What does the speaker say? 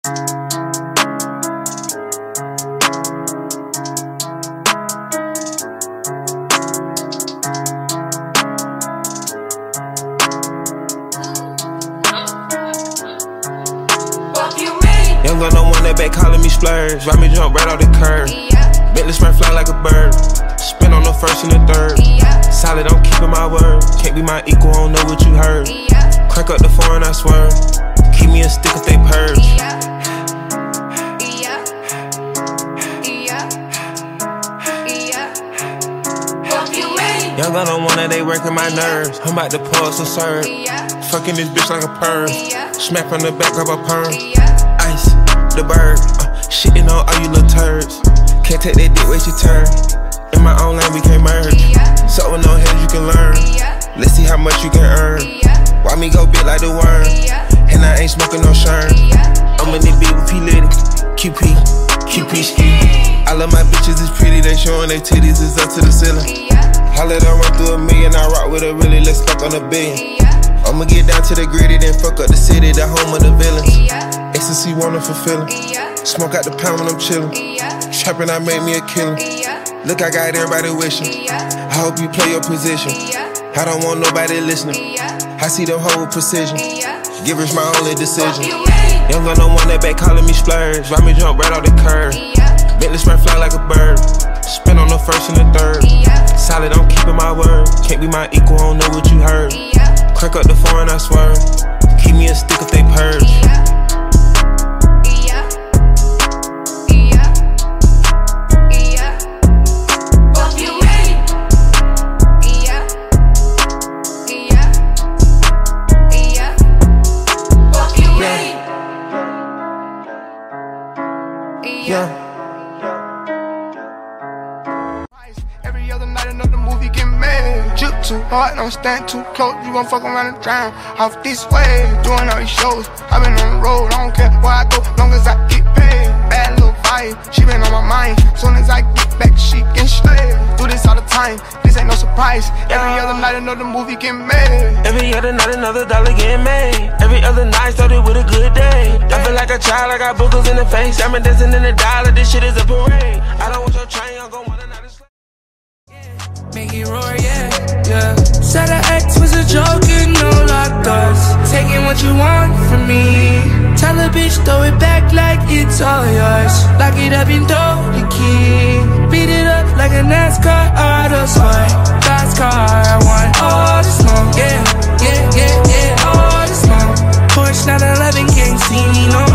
Young Gunna Wunna back calling me splurge. Ride me jump right off the curb. Bentley Spur fly like a bird. Spin on the first and the third. Solid, I'm keeping my word. Can't be my equal, I don't know what you heard. Crank up the foreign, I swerve. Keep me a stick if they purge. Young Gunna Wunna, they working my nerves. I'm about to pour some serve. Fucking this bitch like a perv. Smack on the back of a perm. Ice, the bird. Shittin on all you little turds. Can't take that dick, wait your turn. In my own lane, we can't merge. So with no hands, you can learn. Let's see how much you can earn. Why me go big like the worm? And I ain't smoking no sherm. I'm in the beat with P-Litty. QP ski. I love my bitches, it's pretty. They showing their titties, it's up to the ceiling. I let her run through a million, I rock with her really, let's fuck on a billion. I'ma get down to the gritty, then fuck up the city, the home of the villains. Ecstasy, wonderful feeling. Smoke out the pound when I'm chillin'. Trappin', I made me a killer. Look, I got everybody wishing. I hope you play your position. I don't want nobody listening. I see them hoe with precision. Givers my only decision. Young Gunna Wunna back calling me splurge. Ride me jump right off the curb. Bentley Spur fly like a bird. Spin on the first and the third. Solid, I'm keeping my word. Can't be my equal, I don't know what you heard. Crank up the foreign, I swerve. Keep me a stick if they purge. Every other night another movie get made. Drip too hard, don't stand too close. You gon' fuck around and drown off this way. Doing all these shows, I been on the road. I don't care where I go, long as I get paid. Bad little vibe, she been on my mind. Soon as I get back, she can slay. Do this all the time, this ain't no surprise. Every other night another movie get made. Every other night another dollar get made. Every other night started with a good day. I feel like a child, I got boogers in the face. I'm dancing in the dollar, this shit is a parade. I don't want your train, I'm gon' want another slave. Make it roar, yeah. Said her ex was a joke and no locked doors. Taking what you want from me. Tell a bitch throw it back like it's all yours. Lock it up and throw the key. Beat it up like a NASCAR auto sport. Fast car, I want all the smoke, yeah, all the smoke. Porsche 911 can't see me no